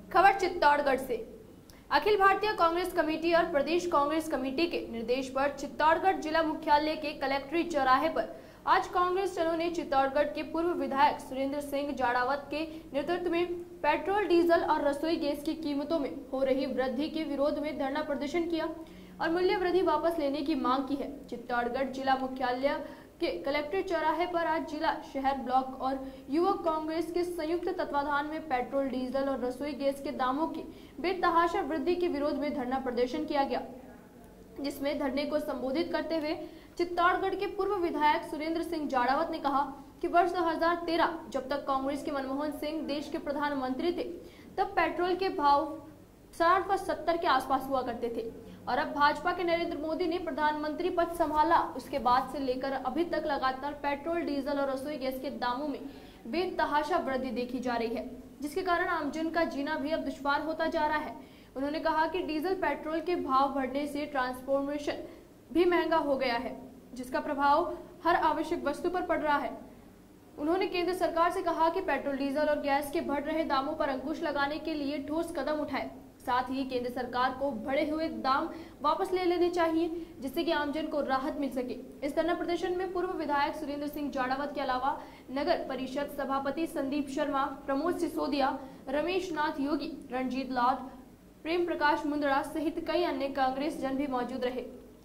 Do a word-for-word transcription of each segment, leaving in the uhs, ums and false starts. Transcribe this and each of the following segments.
खबर चित्तौड़गढ़ से। अखिल भारतीय कांग्रेस कमेटी और प्रदेश कांग्रेस कमेटी के निर्देश पर चित्तौड़गढ़ जिला मुख्यालय के कलेक्ट्रेट चौराहे पर आज कांग्रेस जनों ने चित्तौड़गढ़ के पूर्व विधायक सुरेंद्र सिंह जाड़ावत के नेतृत्व में पेट्रोल, डीजल और रसोई गैस की कीमतों में हो रही वृद्धि के विरोध में धरना प्रदर्शन किया और मूल्य वृद्धि वापस लेने की मांग की है। चित्तौड़गढ़ जिला मुख्यालय के कलेक्ट्रेट चौराहे पर आज जिला, शहर, ब्लॉक और युवक कांग्रेस के संयुक्त तत्वाधान में पेट्रोल, डीजल और रसोई गैस के दामों की बेतहाशा वृद्धि के विरोध में धरना प्रदर्शन किया गया, जिसमें धरने को संबोधित करते हुए चित्तौड़गढ़ के पूर्व विधायक सुरेंद्र सिंह जाड़ावत ने कहा कि वर्ष दो हज़ार तेरह जब तक कांग्रेस के मनमोहन सिंह देश के प्रधानमंत्री थे, तब पेट्रोल के भाव साठ व सत्तर के आसपास हुआ करते थे और अब भाजपा के नरेंद्र मोदी ने प्रधानमंत्री पद संभाला, उसके बाद से लेकर अभी तक लगातार पेट्रोल, डीजल और रसोई गैस के दामों में बेतहाशा वृद्धि देखी जा रही है, जिसके कारण आमजन का जीना भी अब दुश्वार होता जा रहा है। उन्होंने कहा कि डीजल, पेट्रोल के भाव बढ़ने से ट्रांसपोर्टेशन भी महंगा हो गया है, जिसका प्रभाव हर आवश्यक वस्तु पर पड़ रहा है। उन्होंने केंद्र सरकार से कहा कि पेट्रोल, डीजल और गैस के बढ़ रहे दामों पर अंकुश लगाने के लिए ठोस कदम उठाए। साथ ही केंद्र सरकार को बढ़े हुए दाम वापस ले लेने चाहिए, जिससे कि आमजन को राहत मिल सके। इस धरना प्रदर्शन में पूर्व विधायक सुरेंद्र सिंह जाड़ावत के अलावा नगर परिषद सभापति संदीप शर्मा, प्रमोद सिसोदिया, रमेश नाथ योगी, रणजीत लाल, प्रेम प्रकाश मुंदड़ा सहित कई अन्य कांग्रेस जन भी मौजूद रहे।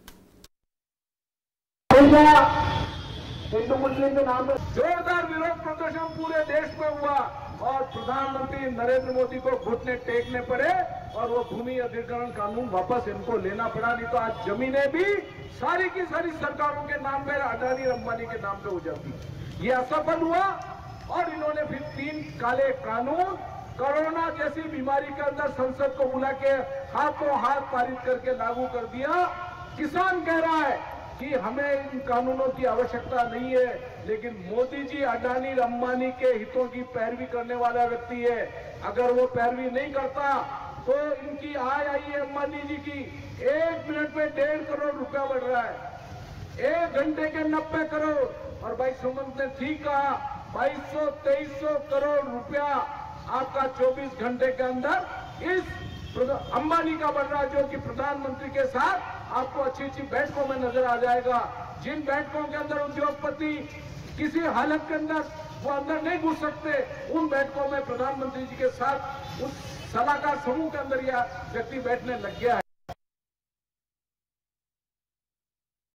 हिंदू मुस्लिम के नाम पर जोरदार विरोध प्रदर्शन पूरे देश में हुआ और प्रधानमंत्री नरेंद्र मोदी को घुटने टेकने पड़े और वो भूमि अधिग्रहण कानून वापस इनको लेना पड़ा। नहीं तो आज जमीनें भी सारी की सारी सरकारों के नाम पे, अडानी अंबानी के नाम पे हो जाती। ये असफल हुआ और इन्होंने फिर तीन काले कानून कोरोना जैसी बीमारी के अंदर संसद को बुला के हाथों हाथ पारित करके लागू कर दिया। किसान कह रहा है कि हमें इन कानूनों की आवश्यकता नहीं है, लेकिन मोदी जी अडानी अंबानी के हितों की पैरवी करने वाला व्यक्ति है। अगर वो पैरवी नहीं करता तो इनकी आय आई है अंबानी जी की एक मिनट में डेढ़ करोड़ रुपया बढ़ रहा है, एक घंटे के नब्बे करोड़। और भाई सुमंत ने ठीक कहा, बाईस सौ तेईस सौ करोड़ रुपया आपका चौबीस घंटे के अंदर इस अंबानी का बढ़ रहा है, जो कि प्रधानमंत्री के साथ आपको अच्छी अच्छी बैठकों में नजर आ जाएगा। जिन बैठकों के अंदर उद्योगपति किसी हालत के अंदर वो अंदर नहीं घुस सकते, उन बैठकों में प्रधानमंत्री जी के साथ उस सलाहकार समूह के अंदर यह व्यक्ति बैठने लग गया है।